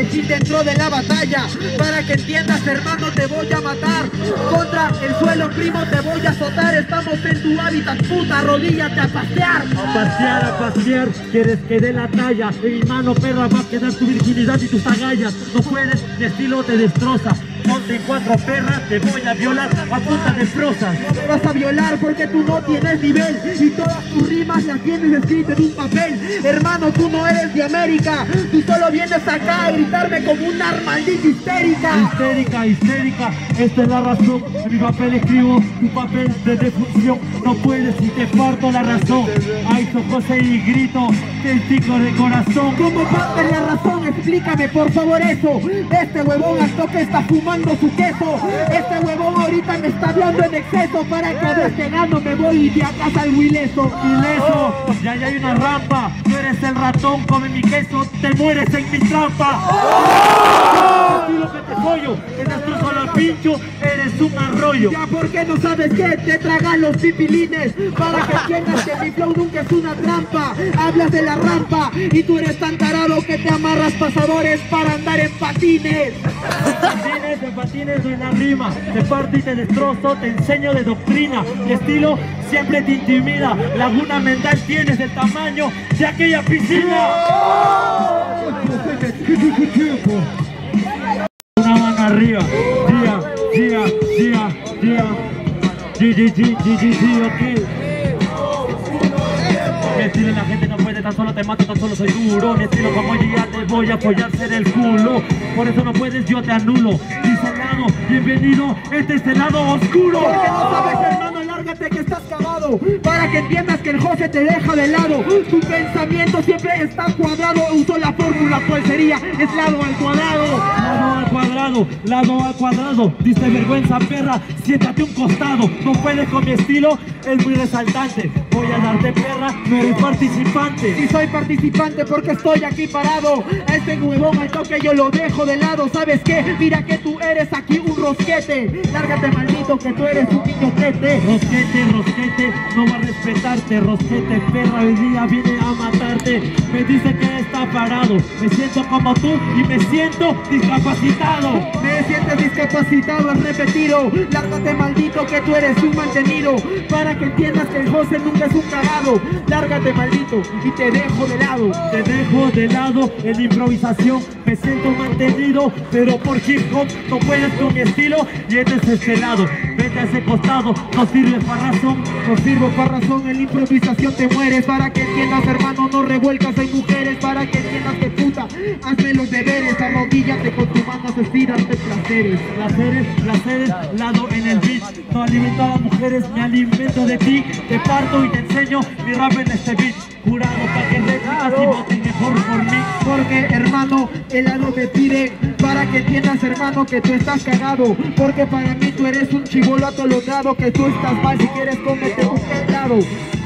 elegir dentro de la batalla. Para que entiendas, hermano, te voy a matar. Contra el suelo, primo, te voy a azotar. Estamos en tu hábitat, puta, arrodíllate a pasear. A pasear, quieres que dé la talla. En mi mano, perra, va a quedar tu virginidad y tus agallas. No puedes, mi estilo te destroza. Ponte en cuatro, perra, te voy a violar a punta de prosas. No me vas a violar porque tú no tienes nivel y todas tus rimas las tienes escritas en un papel. Hermano, tú no eres de América, tú solo vienes acá a gritarme como una maldita histérica. Histérica, esta es la razón. En mi papel escribo tu papel de defunción. No puedes y te parto la razón. Ay, José y grito, te pico de corazón. ¿Cómo partes la razón? Explícame por favor eso. Este huevón al toque está fumando su queso. Este huevón ahorita me está hablando en exceso. Para que de este gano me voy de acá salgo ileso. Ileso, ya hay una rampa. Tú eres el ratón, come mi queso, te mueres en mi trampa. Lo que te pollo, te destrozo al pincho, eres un arroyo. Ya, ¿por qué no sabes qué? Te tragan los pipilines. Para que entiendas que mi flow nunca es una trampa. Hablas de la rampa y tú eres tan tarado que te amarras pasadores para andar en patines. En patines en la rima, te parto y te destrozo, te enseño de doctrina. Mi estilo siempre te intimida. Laguna mental tienes el tamaño de aquella piscina. Una mano arriba, ok. Mi estilo la gente no puede, tan solo te mato, tan solo soy duro. Mi estilo como yo ya te voy a apoyar ser el culo. Por eso no puedes, yo te anulo. Dice lado, bienvenido, este es el lado oscuro. Porque no sabes, hermano, lárgate que estás cagado. Para que entiendas que el José te deja de lado. Tu pensamiento siempre está cuadrado. Uso la fórmula, ¿cuál sería? Es lado al cuadrado. Lado al cuadrado. Dice vergüenza, perra, siéntate un costado. No puedes con mi estilo, es muy resaltante. Voy a darte, perra, no eres participante. Si soy participante porque estoy aquí parado. A este huevón al toque yo lo dejo de lado. ¿Sabes qué? Mira que tú eres aquí un rosquete. Lárgate, maldito, que tú eres un niño tete. Rosquete, no va a respetarte. Rosquete, perra, hoy día viene a matarte. Me dice que está parado. Me siento como tú y me siento discapacitado. Me sientes discapacitado, has repetido. Lárgate, maldito, que tú eres un mantenido. Para que entiendas que el José nunca es un cagado. Lárgate, maldito, y te dejo de lado. Te dejo de lado en improvisación. Me siento mantenido, pero por hip hop no puedes con mi estilo. Y este es este lado, vete a ese costado. No sirves para razón, no sirvo para razón. En la improvisación te mueres. Para que entiendas, hermano, no revuelcas en mujeres. Para que entiendas que puta, hazme los deberes. Arrodíllate con tu mano, asesinas de placeres. Placeres, lado en el beat. No alimento a las mujeres, me alimento de ti. Te parto y te enseño mi rap en este beat. Jurado para que replicas y votes mejor por mí. Porque, hermano, el lado me pide. Para que entiendas, hermano, que tú estás cagado. Porque para mí tú eres un chibolo atolondrado. Que tú estás mal, si quieres cómete un helado.